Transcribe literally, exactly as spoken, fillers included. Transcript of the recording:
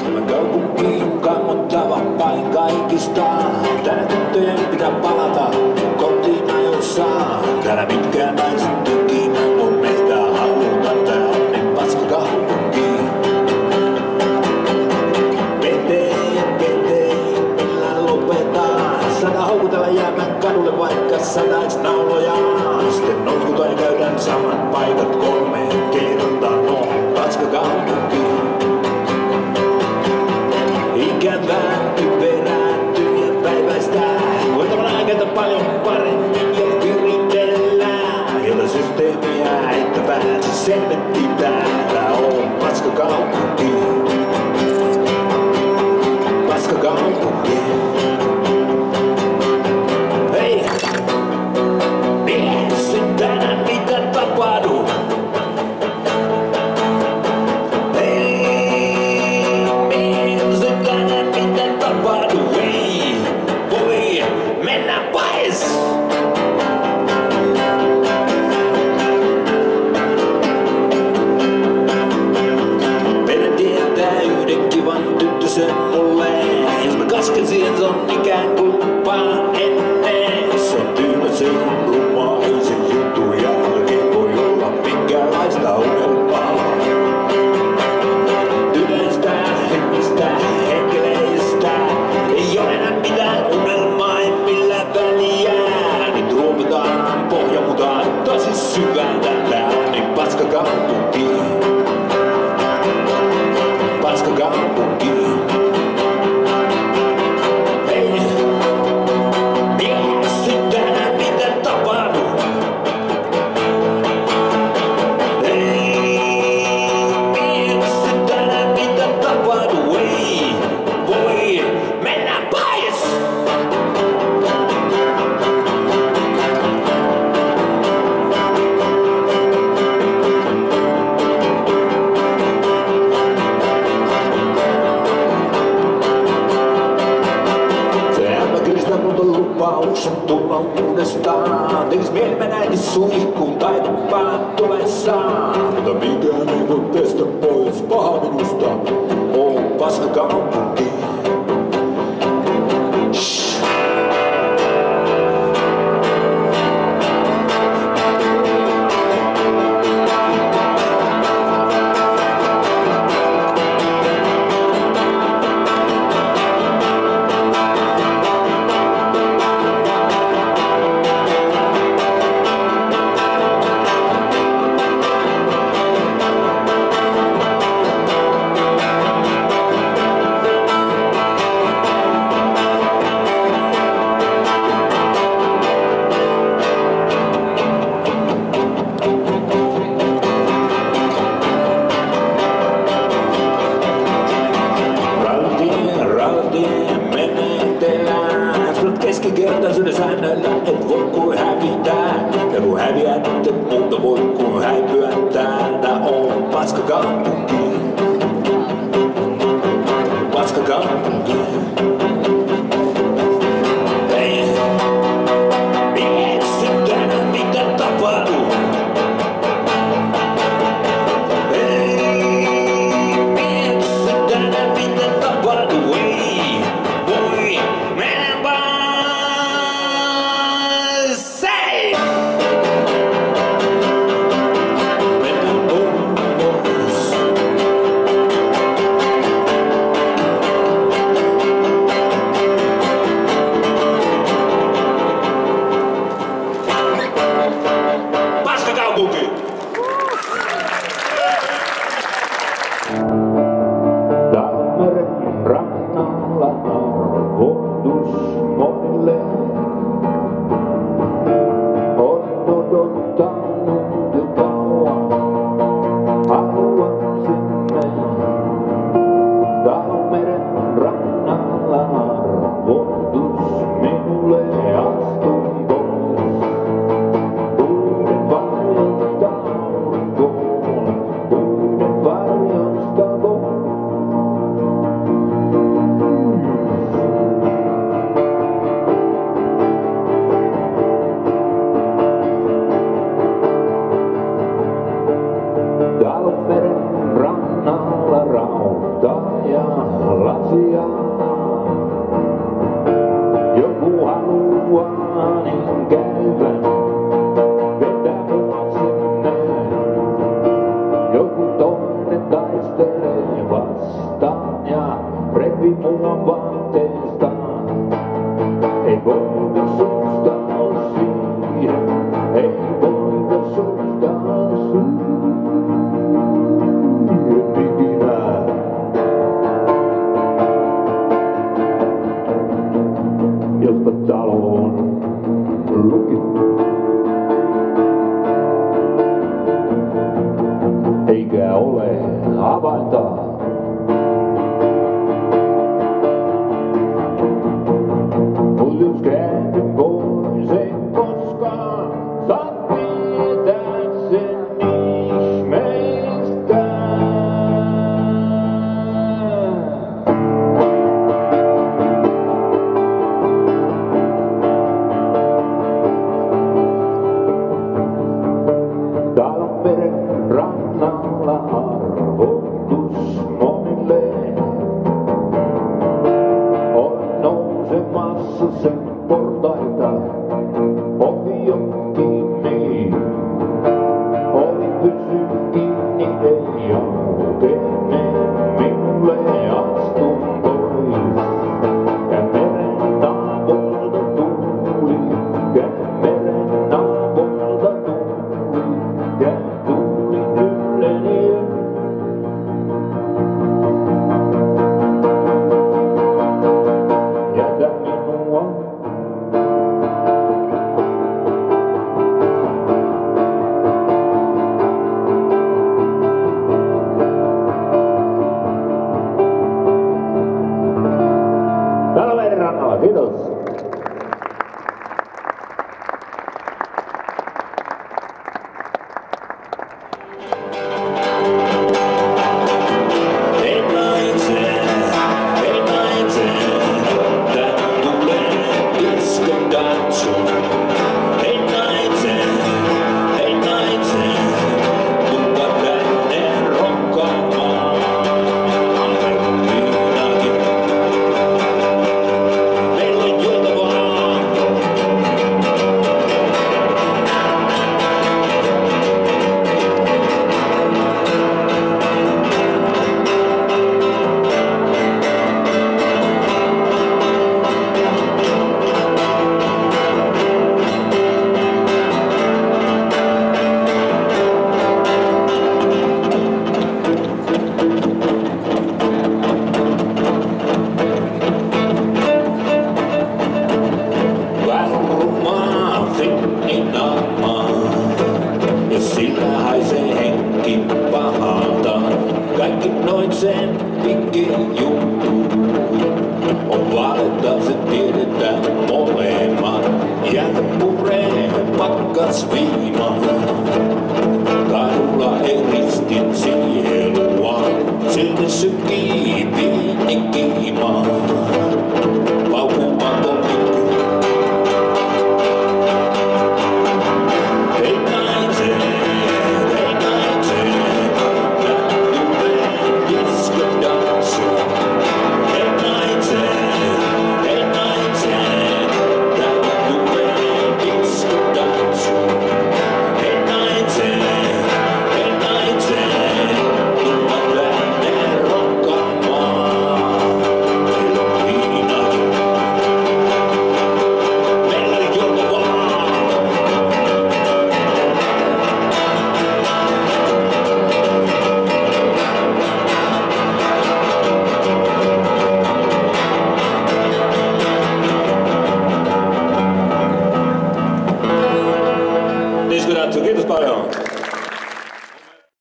Tämä kaupunki on kammottava vain kaikista. Täällä tyttöjen pitää palata kotiin ajoissaan. Täällä mitkään naiset tykinä on meitä haluta. Tää on niin paska kaupunki. Veteen, veteen, millään lopetaan. Saadaan houkutella jäämään kadulle vaikka satais nauloja. Sitten notkutaan ja käydään samat paikat kolmeen kertaan. No, paska kaupunki. Ikävää, typerää, tyhjä päiväistä. Voitavan aikeita paljon paremmin jo viritellään. Jolla systeemiä, että pääse selvettiin täällä on paska kaupunki. Paska kaupunki. Hei! Mies, tänään mitä tapahtuu? Jos mä kasken siihen, se on ikään kuin vaan ennen. Se on tyylä, se on rumaa, ei se juttu jälkeen voi olla minkäänlaista unelmaa. Tyleistä, hengistä, henkeleistä ei ole enää mitään unelmaa, ei millään väliä. Nyt ruopitaan pohjamutaan tosi syvältä. Tää on niin paska kaupunki. Paska kaupunki. Lupauksen tulla uudestaan. Tekis mieli mennä äiti suihkuun taidonpään tulessaan. Mutta mikään ei voi pestä pois paha minusta. On paska kaupunki. Keskikertaisuuden säännöillä et voi kuin hävitää. Ja kun häviät, et muuta voi kuin häipyä. Täällä on paska kaupunki. Paska kaupunki. Hei! Mies, tänään mitä tapahtuu? Tammeren rannalla arvoitus monille. Olen odottanut jo kauan, haluan sinne. Tammeren rannalla arvoitus minulle, astun pois. Puiden varjosta aurinkoon, puiden varjosta voin. lauta ja lasia. Joku haluaa niin käyvän, vetää mua sinne. Joku toinen taistelee vastaan ja repii mua vaatteestaan. Ei voida sustaa siihen, ei voida sustaa siihen ikinä. Jospa talo on lukittu, eikä ole avainta. Mut jos käännyn pois en koskaan saa tietää sen ihmeistä. Talonmeren rannalla arvoitus monille. Olen nousemassa sen portaita, ovi on kiinni. Ovi pysyy kiinni, ei oikene minulle astun pois. Ja meren naapuolta tuuli, ja meren naapuolta tuuli, ja tuuli ylleni. Jätä minua. Talonmeren rannalla, kiitos. Ei naise, ei naise, tän tulee diskon tantsun. Ei naise, ei naise, tulla tänne rokkaamaan. Minäkin. Meillä on juotavaa. Varmaa finninaamaa, ja sillä haisee henki pahalta. Kaikki noin sen pikki juttu on valetta, se tiedetään molemmat. Jäätä puree pakkas viima, kadulla eristin sielua, silti sykii pieni kiima.